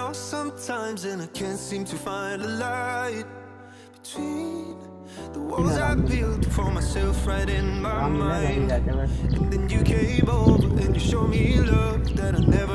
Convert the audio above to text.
lost sometimes and I can't seem to find a light between the walls I built for myself right in my mind. And then you came over and you showed me love that I never